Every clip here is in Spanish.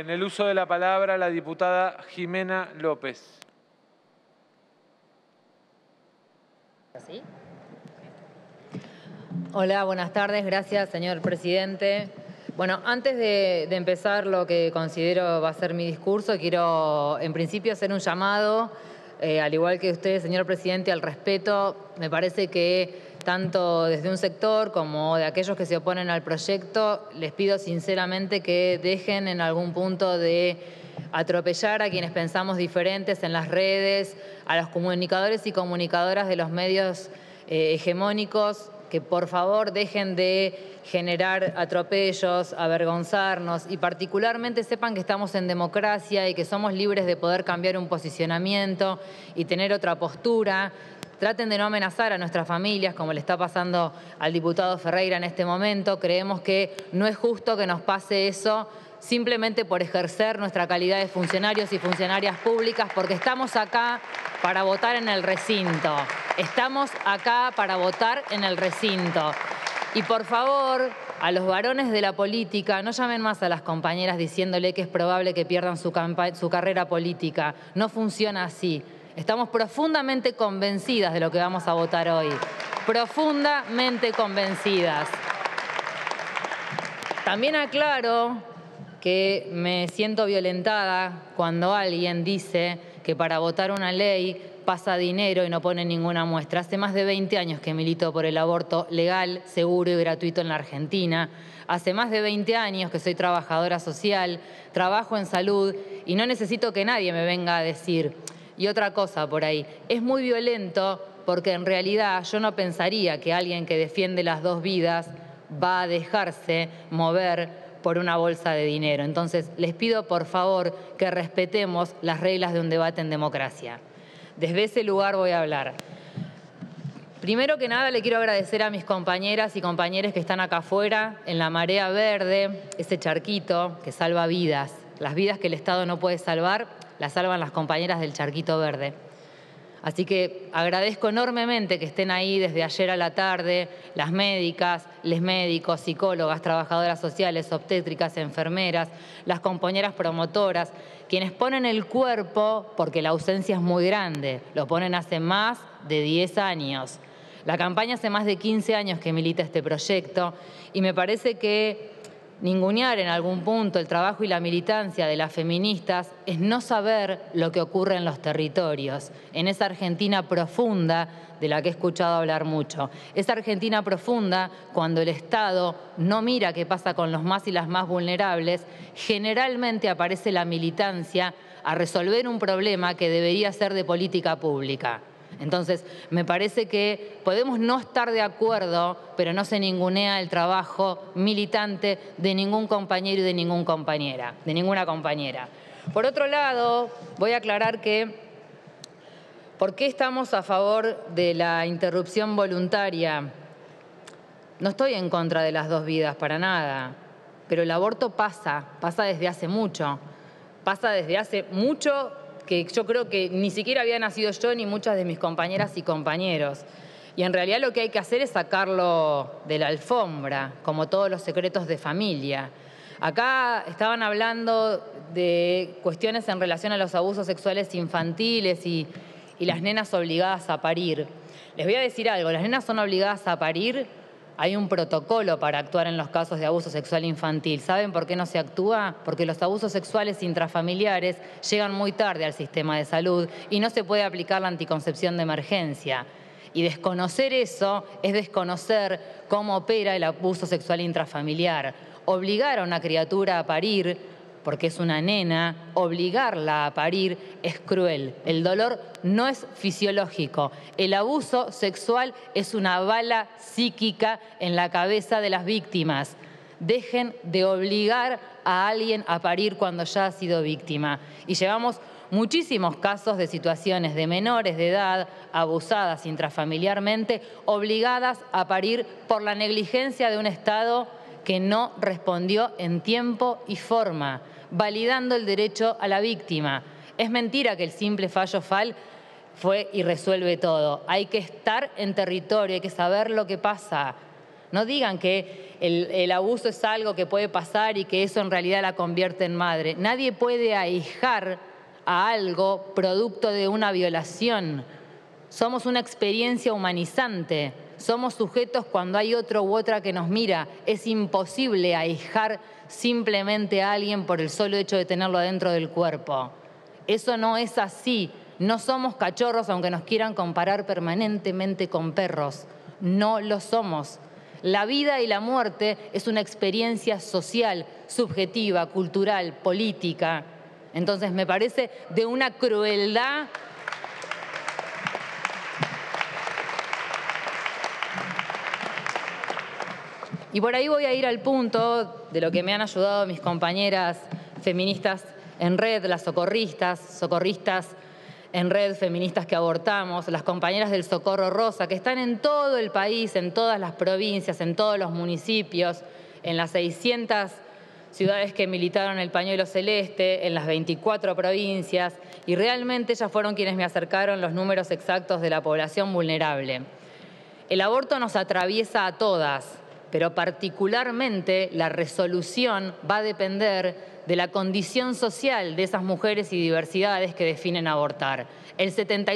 En el uso de la palabra, la diputada Jimena López. ¿Sí? Hola, buenas tardes. Gracias, señor presidente. Bueno, antes de empezar lo que considero va a ser mi discurso, quiero en principio hacer un llamado, al igual que usted, señor presidente, al respeto. Me parece que tanto desde un sector como de aquellos que se oponen al proyecto, les pido sinceramente que dejen en algún punto de atropellar a quienes pensamos diferentes en las redes, a los comunicadores y comunicadoras de los medios hegemónicos, que por favor dejen de generar atropellos, avergonzarnos y particularmente sepan que estamos en democracia y que somos libres de poder cambiar un posicionamiento y tener otra postura. Traten de no amenazar a nuestras familias como le está pasando al diputado Ferreira en este momento. Creemos que no es justo que nos pase eso simplemente por ejercer nuestra calidad de funcionarios y funcionarias públicas, porque estamos acá para votar en el recinto. Estamos acá para votar en el recinto. Y por favor, a los varones de la política, no llamen más a las compañeras diciéndole que es probable que pierdan su carrera política. No funciona así. Estamos profundamente convencidas de lo que vamos a votar hoy. Profundamente convencidas. También aclaro que me siento violentada cuando alguien dice que para votar una ley pasa dinero y no pone ninguna muestra. Hace más de 20 años que milito por el aborto legal, seguro y gratuito en la Argentina. Hace más de 20 años que soy trabajadora social, trabajo en salud y no necesito que nadie me venga a decir. Y otra cosa por ahí, es muy violento porque en realidad yo no pensaría que alguien que defiende las dos vidas va a dejarse mover por una bolsa de dinero. Entonces, les pido por favor que respetemos las reglas de un debate en democracia. Desde ese lugar voy a hablar. Primero que nada, le quiero agradecer a mis compañeras y compañeros que están acá afuera, en la marea verde, ese charquito que salva vidas. Las vidas que el Estado no puede salvar, las salvan las compañeras del charquito verde. Así que agradezco enormemente que estén ahí desde ayer a la tarde, las médicas, les médicos, psicólogas, trabajadoras sociales, obstétricas, enfermeras, las compañeras promotoras, quienes ponen el cuerpo porque la ausencia es muy grande, lo ponen hace más de 10 años. La campaña hace más de 15 años que milita este proyecto y me parece que ningunear en algún punto el trabajo y la militancia de las feministas es no saber lo que ocurre en los territorios, en esa Argentina profunda de la que he escuchado hablar mucho. Esa Argentina profunda, cuando el Estado no mira qué pasa con los más y las más vulnerables, generalmente aparece la militancia a resolver un problema que debería ser de política pública. Entonces, me parece que podemos no estar de acuerdo, pero no se ningunea el trabajo militante de ningún compañero y de ninguna compañera. Por otro lado, voy a aclarar que ¿por qué estamos a favor de la interrupción voluntaria? No estoy en contra de las dos vidas, para nada, pero el aborto pasa desde hace mucho. Pasa desde hace mucho que yo creo que ni siquiera había nacido yo ni muchas de mis compañeras y compañeros. Y en realidad lo que hay que hacer es sacarlo de la alfombra, como todos los secretos de familia. Acá estaban hablando de cuestiones en relación a los abusos sexuales infantiles y las nenas obligadas a parir. Les voy a decir algo, las nenas son obligadas a parir. Hay un protocolo para actuar en los casos de abuso sexual infantil. ¿Saben por qué no se actúa? Porque los abusos sexuales intrafamiliares llegan muy tarde al sistema de salud y no se puede aplicar la anticoncepción de emergencia. Y desconocer eso es desconocer cómo opera el abuso sexual intrafamiliar. Obligar a una criatura a parir, porque es una nena, obligarla a parir es cruel. El dolor no es fisiológico. El abuso sexual es una bala psíquica en la cabeza de las víctimas. Dejen de obligar a alguien a parir cuando ya ha sido víctima. Y llevamos muchísimos casos de situaciones de menores de edad abusadas intrafamiliarmente, obligadas a parir por la negligencia de un Estado que no respondió en tiempo y forma, validando el derecho a la víctima. Es mentira que el simple fallo FAL fue y resuelve todo. Hay que estar en territorio, hay que saber lo que pasa. No digan que el abuso es algo que puede pasar y que eso en realidad la convierte en madre. Nadie puede ahijar a algo producto de una violación. Somos una experiencia humanizante. Somos sujetos cuando hay otro u otra que nos mira. Es imposible ahijar simplemente a alguien por el solo hecho de tenerlo adentro del cuerpo. Eso no es así. No somos cachorros aunque nos quieran comparar permanentemente con perros. No lo somos. La vida y la muerte es una experiencia social, subjetiva, cultural, política. Entonces me parece de una crueldad. Y por ahí voy a ir al punto de lo que me han ayudado mis compañeras feministas en red, las socorristas en red, feministas que abortamos, las compañeras del Socorro Rosa, que están en todo el país, en todas las provincias, en todos los municipios, en las 600 ciudades que militaron el pañuelo celeste, en las 24 provincias, y realmente ellas fueron quienes me acercaron los números exactos de la población vulnerable. El aborto nos atraviesa a todas, pero particularmente la resolución va a depender de la condición social de esas mujeres y diversidades que definen abortar. El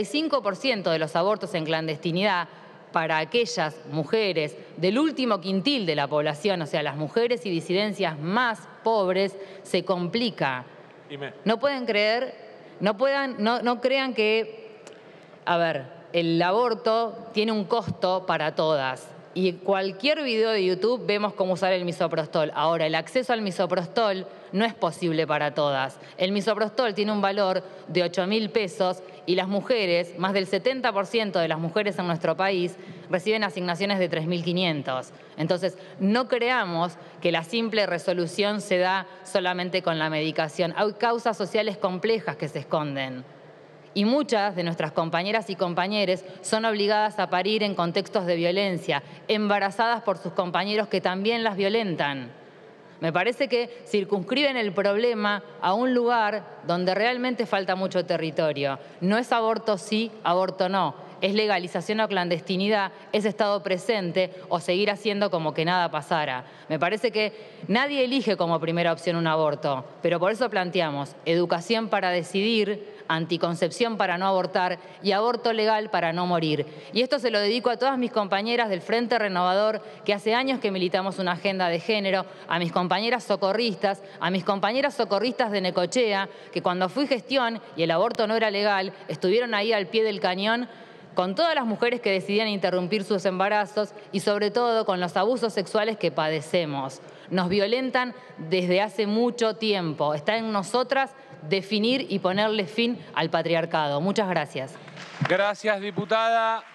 75% de los abortos en clandestinidad para aquellas mujeres del último quintil de la población, o sea, las mujeres y disidencias más pobres, se complica. No pueden creer, no crean que, a ver, el aborto tiene un costo para todas. Y en cualquier video de YouTube vemos cómo usar el misoprostol. Ahora, el acceso al misoprostol no es posible para todas. El misoprostol tiene un valor de 8.000 pesos y las mujeres, más del 70% de las mujeres en nuestro país, reciben asignaciones de 3.500. Entonces, no creamos que la simple resolución se da solamente con la medicación. Hay causas sociales complejas que se esconden. Y muchas de nuestras compañeras y compañeros son obligadas a parir en contextos de violencia, embarazadas por sus compañeros que también las violentan. Me parece que circunscriben el problema a un lugar donde realmente falta mucho territorio. No es aborto sí, aborto no. Es legalización o clandestinidad, es estado presente o seguir haciendo como que nada pasara. Me parece que nadie elige como primera opción un aborto, pero por eso planteamos educación para decidir, anticoncepción para no abortar y aborto legal para no morir. Y esto se lo dedico a todas mis compañeras del Frente Renovador, que hace años que militamos una agenda de género, a mis compañeras socorristas, a mis compañeras socorristas de Necochea, que cuando fui gestión y el aborto no era legal, estuvieron ahí al pie del cañón con todas las mujeres que decidían interrumpir sus embarazos y sobre todo con los abusos sexuales que padecemos. Nos violentan desde hace mucho tiempo. Está en nosotras definir y ponerle fin al patriarcado. Muchas gracias. Gracias, diputada.